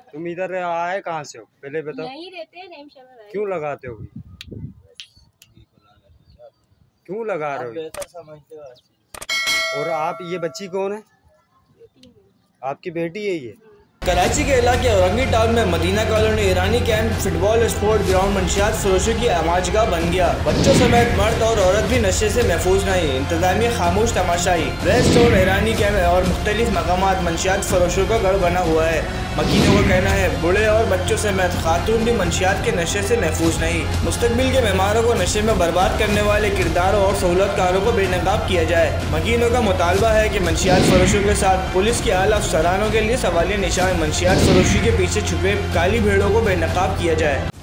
तुम इधर आए कहाँ से हो पहले बताओ? यहीं रहते हैं नेमशा में। क्यों लगाते हो? क्यों लगा रहे हो? बेहतर समझते हो। और आप ये बच्ची कौन है? आपकी बेटी है ये? कराची के इलाके औरंगी टाउन में Madina colony Irani camp football sport ground मंशियात फरोशों की आमाजगाह बन गया। बच्चों समेत मर्द और औरत भी नशे से महफूज नहीं। इंतजामिया खामोश तमाशाई। रेस्ट और ईरानी कैंप और मुख्तलिफ मकामात मंशियात फरोशों का गढ़ बना हुआ है। मकीनों का कहना है बूढ़े और बच्चों समेत खातून भी मंशियात के नशे से महफूज नहीं। मुस्तकबिल के मेहमानों को नशे में बर्बाद करने वाले किरदारों और सहूलतकारों को बेनकाब किया जाए। मकीनों का मुतालबा है कि मंशियात फरोशों के साथ पुलिस के आला अफसरानों के लिए सवालिया निशान मंशियात फरोशी के पीछे छुपे काली भेड़ों को बेनकाब किया जाए।